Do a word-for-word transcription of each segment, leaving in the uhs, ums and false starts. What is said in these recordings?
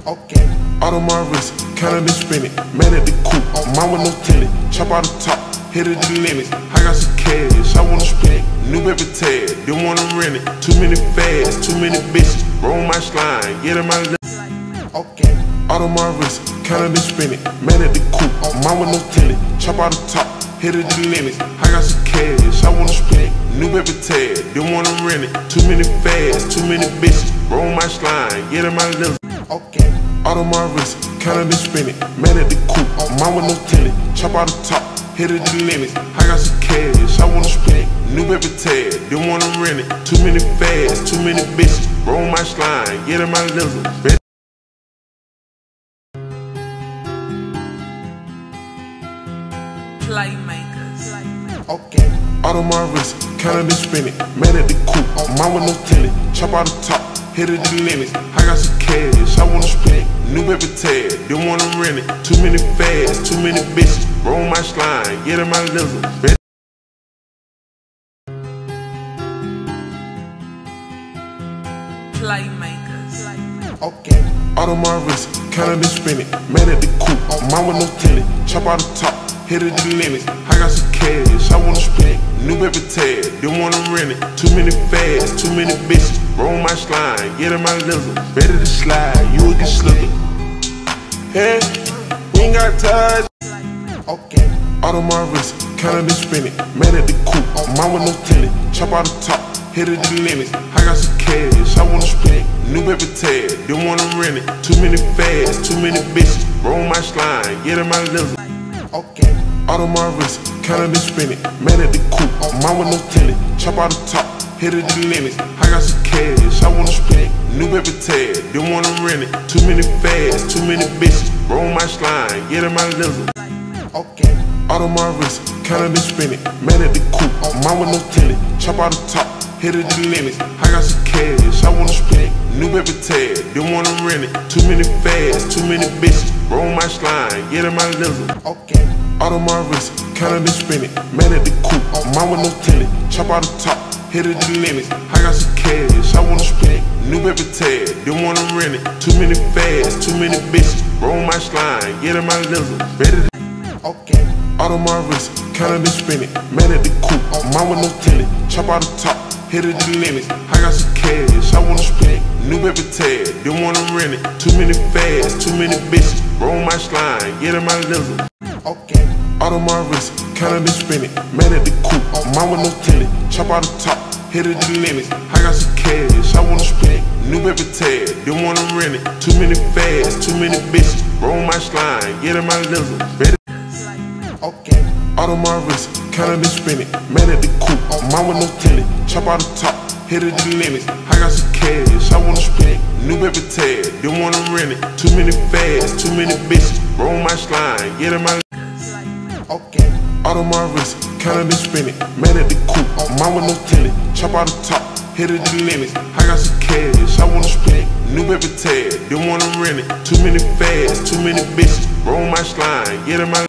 Okay. Out of my wrist, counting and spinning, man at the coupe, mine with no tenant, chop out the top, hit it the limits. I got some cash, I wanna spend it, new baby tag, didn't wanna rent it. Too many fads, too many bitches, roll my slime, get in my lip. Okay. Out of my wrist, counting and spinning, man at the coupe, mine with no tenant, chop out the top, hit it the limits. I got some cash, I wanna spend it, new baby tag, didn't wanna rent it. Too many fads, too many bitches, roll my slime, get in my lip. Okay. Out of my wrist, counting and spinning, man at the coupe, mine with no tenant, chop out the top, hit it the limits. I got some cash, I wanna spend it, new baby tag, didn't wanna rent it. Too many fads, too many bitches, roll my slime, get in my lizard. Playmakers. Okay. Out of my wrist, counting and spinning, man at the coupe, mine with no tenant, chop out the top, hit it the limits. I got some cash, I wanna spend it, new baby tag, didn't wanna rent it. Too many fads, too many bitches, roll my slime, get in my lizard. Playmakers. Okay. Out of my wrist, counting and spinning, man at the coupe, mine with no tenant, chop out the top, hit it the limits. I got some cash, I wanna spend it, new baby tag, didn't wanna rent it. Too many fads, too many bitches, roll my slime, get in my lizard. Ready to slide, you will get slithered. Hey, we ain't got ties. Okay. Out of my wrist, counting and spinning, man at the coupe, mine with no tenant, chop out the top, hit it the limits. I got some cash, I wanna spend it, new baby tag, didn't wanna rent it. Too many fads, too many bitches, roll my slime, get in my lizard. Okay. Out of my wrist, counting and spinning, man at the coupe, mine with no tenant, chop out the top, hit it the limits. I got some cash, I wanna spend it, new baby tag, didn't wanna rent it. Too many fads, too many bitches, roll my slime, get in my lizard. Okay. Out of my wrist, counting and spinning, man at the coupe, mine with no tenant, chop out the top, hit it the limits. I got some cash, I wanna spend it, new baby tag, didn't wanna rent it. Too many fads, too many bitches, roll my slime, get in my lizard. Okay. Out of my wrist, counting and spinning, man at the coupe, mine with no tenant, chop out the top, hit it the limits. I got some cash, I wanna spend it, new baby tag, didn't wanna rent it. Too many fads, too many bitches, roll my slime, get in my lizard. Ready to okay. Out of my wrist, counting and spinning, man at the coupe, mine with no tenant, chop out the top, hit it the limits. I got some cash, I wanna spend it, new baby tag, didn't wanna rent it. Too many fads, too many bitches, roll my slime, get in my lizard. Okay. Out of my wrist, counting and spinning, man at the coupe, mine with no tenant, chop out the top, hit it the limits. I got some cash, I wanna spend it, new baby tag, didn't wanna rent it. Too many fads, too many bitches, roll my slime, get in my lizard. Ready? Okay. Out of my wrist, counting and spinning, man at the coupe, mine with no tenant, chop out the top, hit it the limits. I got some cash, I wanna spend it, new baby tag, didn't wanna rent it. Too many fads, too many bitches, roll my slime, get in my okay. Out of my wrist, counting and spinning, man at the coupe, mine with no tenant, chop out the top, hit it the limits. I got some cash, I wanna spend it, new baby tag, didn't wanna rent it. Too many fads, too many bitches, roll my slime, get in my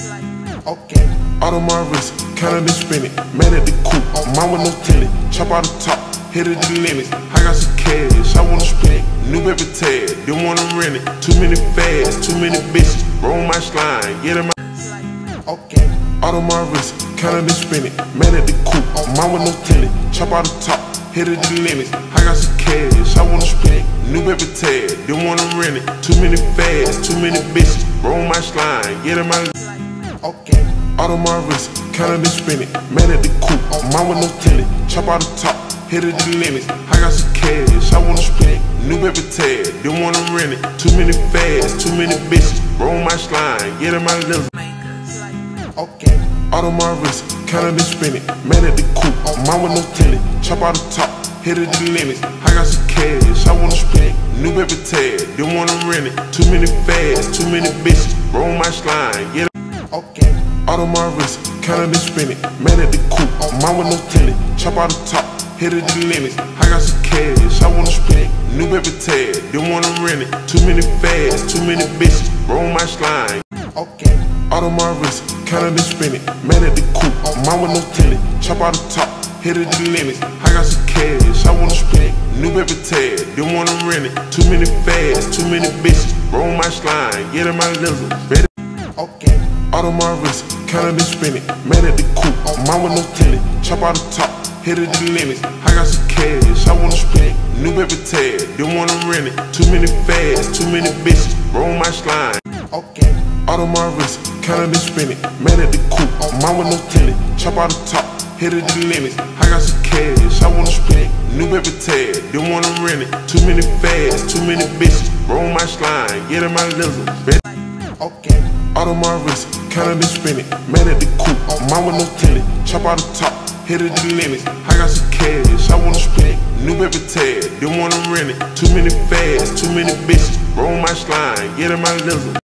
okay. Out of my wrist, counting and spinning, man at the coupe, mine with no tenant, chop out the top, hit it the limits. I got some cash, I wanna spend it, new baby tag, didn't wanna rent it. Too many fads, too many bitches, roll my slime, get in my okay. Out of my wrist, counting and spinning, man at the coupe, mine with no tenant, chop out the top, hit it the limits. I got some cash, I wanna spend it, new baby tag, didn't wanna rent it. Too many fads, too many bitches, roll my slime, get in my okay. Out of my wrist, counting and spinning, man at the coupe, mine with no tenant, chop out the top, hit it the limits. I got some cash, I wanna spend it, new baby tag, didn't wanna rent it. Too many fads, too many bitches, roll my slime, get in my lizard. Okay. Out of my wrist, counting and spinning, man at the coupe, mine with no tenant, chop out the top, hit it the limits. I got some cash, I wanna spend it, new baby tag, didn't wanna rent it. Too many fads, too many bitches, roll my slime, get okay. Out of my wrist, counting and spinning, man at the coupe, mine with no tenant, chop out the top, hit it the limits. I got some cash, I wanna spend it, new baby tag, didn't wanna rent it. Too many fads, too many bitches, roll my slime. Okay. Out of my wrist, counting and spinning, man at the coupe, mine with no tenant, chop out the top, hit it the limits. I got some cash, I wanna spend it. New baby tag, didn't wanna rent it. Too many fads, too many bitches. Roll my slime, get in my lizard. Better okay. Out of my wrist, counted and spin it. Mad at the coupe, mine with no tenant. Chop out the top, hit it the limits. I got some cash, I wanna spend it. New baby tag, didn't wanna rent it. Too many fads, too many bitches. Roll my slime. Okay. Out of my wrist, counted and spin it. Mad at the coupe, mine with no tenant. Chop out the top, hit it the limits. I got some cash, I wanna spend it. New baby tag, didn't wanna rent it. Too many fads, too many bitches. Roll my slime, get in my lizard. Okay. Out of my wrist, counted and spin it. Mad at the coupe, mine with no tenant. Chop out the top, hit it the limits. I got some cash, I wanna spend it. New baby tag, didn't wanna rent it. Too many fads, too many bitches. Roll my slime, get in my lizard.